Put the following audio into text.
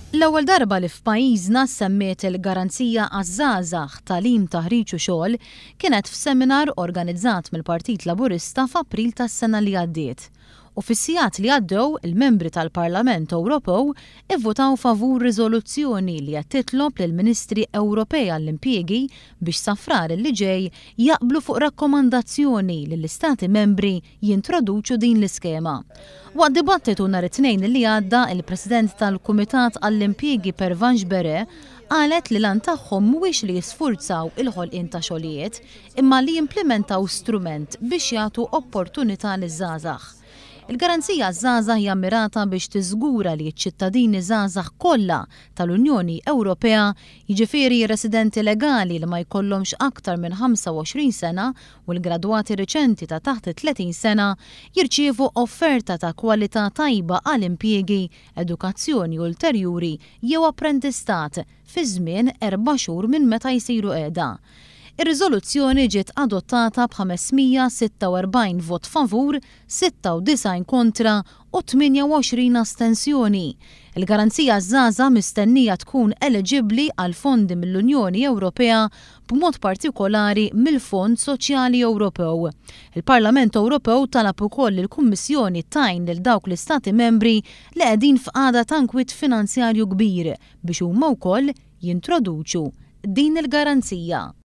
L-ewwel darba li f'pajjiżna semmiet il-Garanzija għaż-żgħażagħ tagħlim taħriġ u xogħol kienet f'seminar organizzat mill-Partit Laburista f'April tas-sena li għaddiet. U fis-sigħat li għaddew il-membri tal-Parlament Ewropew ivvotaw favur riżoluzzjoni li qed titlob lill-Ministri Ewropej għall-impjiegi biex sa frar li ġej jaqblu fuq rakkomandazzjoni lill-Istati membri jintroduċu din l-iskema. Waqt dibattitu nhar it-tnejn li għadda, il-President tal-Kumitat għall-Impjiegi Pervenche Berès qalet li lan tagħhom mhuwiex li jisfurzaw il-ħolqien ta' xogħlijiet imma li jimplementaw strument biex jagħtu opportunità liż-żgħażagħ. Il-Garanzija żgħażagħ hija mirata biex tiżgura li ċ-ċittadini żgħażagħ kollha tal-Unjoni Ewropea, jiġifieri residenti legali li ma jkollhomx aktar minn 25 sena u l-gradwati riċenti ta' taħt 30 sena, jirċievu offerta ta' kwalità tajba għal impjiegi, edukazzjoni ulterjuri jew apprentistat fi żmien 4 xhur minn meta jsiru qiegħda. Ir-riżoluzzjoni ġiet adottata b'546 vot favur, 96 kontra u 28 astensjoni. Il-Garanzija żgħażagħ mistennija tkun eliġibbli għal fondi mill-Unjoni Ewropea b'mod partikolari mill-Fond Soċjali Ewropew. Il-Parlament Ewropew talab ukoll il-Kummissjoni tajn lil dawk l-Istati membri li qegħdin f'qagħda ta' inkwiet finanzjarju kbir biex huma wkoll jintroduċu din il-garanzija.